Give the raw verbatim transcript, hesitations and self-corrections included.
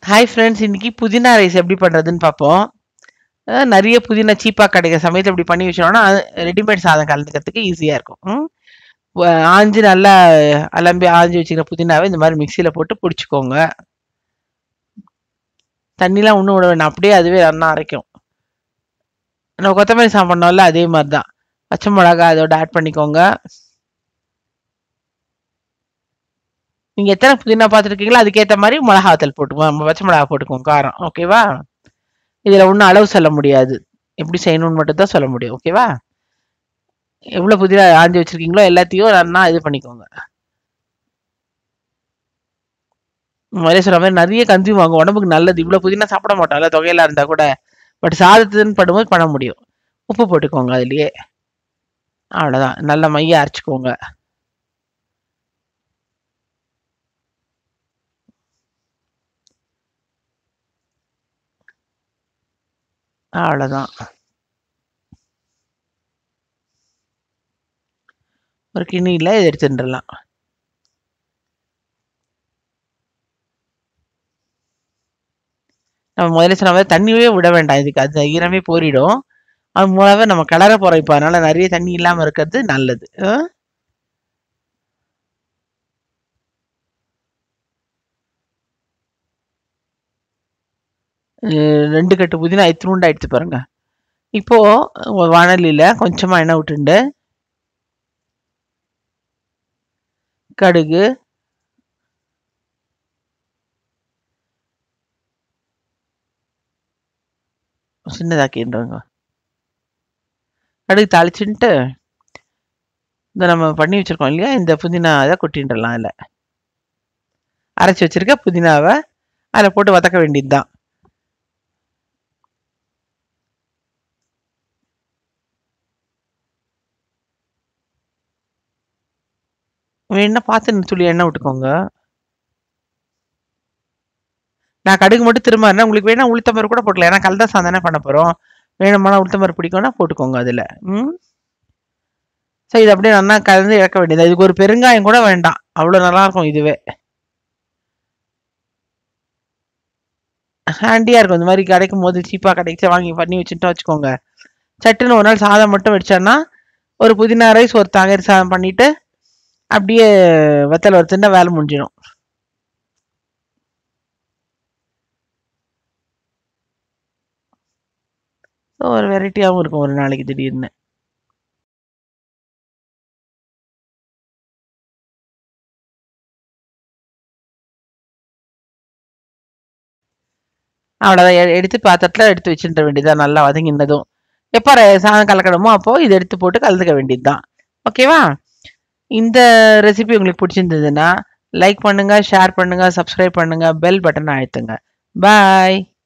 Hi friends, இன்னைக்கு புதினா rice எப்படி பண்ணுறதுன்னு பார்ப்போம். அஹ் நிறைய புதினா சீப்பாக கிடைக்கிற சமயத்தில் இப்படி பண்ணி வச்சோம்னா ரெடிமேட் சாதம் கலந்துக்கிறதுக்கு ஈஸியாக இருக்கும். ம். வ- ஆஞ்சு நல்லா அலம்பி ஆஞ்சு வச்சுக்கிற புதினாவை இந்த மாதிரி மிக்சியில் போட்டு பிடிச்சிக்கோங்க. தண்ணிலாம் ஒன்றும் விட வேண்டாம், அப்படியே அதுவே நல்லா அரைக்கும். நம்ம கொத்தமல்லி சாதம் பண்ணோம்ல அதே மாதிரி தான். பச்சை மிளகா அதோட ஆட் பண்ணிக்கோங்க. நீங்கள் எத்தனை புதினா பார்த்துருக்கீங்களோ அதுக்கேற்ற மாதிரி மிளகாத்தல் போட்டுக்கோங்க, பச்சை மிளகா போட்டுக்கோங்க காரம். ஓகேவா? இதில் ஒன்றும் அளவு சொல்ல முடியாது, எப்படி செய்யணும்னு மட்டும் தான் சொல்ல முடியும். ஓகேவா? எவ்வளோ புதினா ஆஞ்சி வச்சிருக்கீங்களோ எல்லாத்தையும் நல்லா இது பண்ணிக்கோங்க. முதல்ல சொன்ன மாதிரி நிறைய கன்சியூம் ஆகும், உடம்புக்கு நல்லது. இவ்வளோ புதினா சாப்பிட மாட்டோம்ல தொகையெல்லாம் இருந்தால் கூட. பட் சாதத்துன்னு படும்போது பண்ண முடியும். உப்பு போட்டுக்கோங்க அதுலேயே. அவ்வளோதான், நல்ல மைய அரைச்சிக்கோங்க. அவ்வளோதான். ஒரு கிண்ணியில் இதை எடுத்துட்டுலாம். நம்ம முதல்ல சொன்ன மாதிரி தண்ணியே விட வேண்டாம், இதுக்கு அது ஈரமே போரிடும். அது மூலமே நம்ம கிளற போகிறோம் இப்போ, அதனால நிறைய தண்ணி இல்லாமல் இருக்கிறது நல்லது. ஆ? அஹ் ரெண்டு கட்டு புதினா இத்தினூண்டா எடுத்து பாருங்க. இப்போ ஒரு வாணலியில் கொஞ்சமாக எண்ணெய் விட்டுண்டு கடுகு, சின்னதாக்கின்றோங்க. கடுகு தாளிச்சுட்டு இந்த நம்ம பண்ணி வச்சிருக்கோம் இல்லையா, இந்த புதினா அதை கொட்டின்றலாம். அதில் அரைச்சி வச்சிருக்க புதினாவை அதில் போட்டு வதக்க வேண்டியது தான். வேணும்னா பார்த்து துளி எண்ணெய் விட்டுக்கோங்க. நான் கடுகு மட்டும் திரும்ப, உங்களுக்கு வேணா உளுத்தம்பரு கூட போட்டுக்கலாம், ஏன்னா கலந்த சாதம் தானே பண்ண போகிறோம். வேணுமானா உளுத்தம்பரு பிடிக்கும்னா போட்டுக்கோங்க அதில். ம். சரி, இது அப்படியே நல்லா கலந்து இறக்க வேண்டியது. இதுக்கு ஒரு பெருங்காயம் கூட வேண்டாம், அவ்வளோ நல்லா இருக்கும். இதுவே ஹேண்டியாக இருக்கும். இந்த மாதிரி கிடைக்கும் போது சீப்பாக கிடைச்சி வாங்கி பண்ணி வச்சுட்டு வச்சுக்கோங்க. சட்டுன்னு ஒரு நாள் சாதம் மட்டும் வச்சோன்னா ஒரு புதினா ரைஸ் ஒரு தாங்கரி சாதம் பண்ணிட்டு அப்படியே வெத்தலை வறுத்துன்னா வேலை முடிஞ்சிடும். ஒரு வெரைட்டியாகவும் இருக்கும் ஒரு நாளைக்கு திடீர்னு. அவ்வளோதான், எடுத்து பாத்திரத்தில் எடுத்து வச்சுட்ட வேண்டியதுதான். நல்லா வதங்கினதும் எப்போ சாதம் கலக்கணுமோ அப்போது இதை எடுத்து போட்டு கலந்துக்க வேண்டியது தான். ஓகேவா? இந்த ரெசிபி உங்களுக்கு பிடிச்சிருந்ததுன்னா லைக் பண்ணுங்கள், ஷேர் பண்ணுங்கள், சப்ஸ்கிரைப் பண்ணுங்கள், பெல் பட்டனை அழுத்துங்க. பாய்.